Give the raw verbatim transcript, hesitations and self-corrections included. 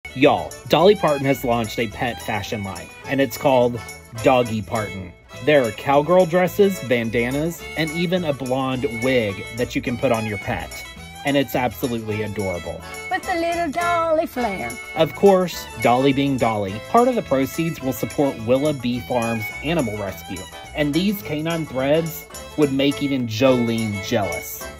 Y'all, Dolly Parton has launched a pet fashion line, and it's called Doggy Parton. There are cowgirl dresses, bandanas, and even a blonde wig that you can put on your pet. And it's absolutely adorable. With a little Dolly flair. Of course, Dolly being Dolly, part of the proceeds will support Willa Bee Farm's animal rescue. And these canine threads would make even Jolene jealous.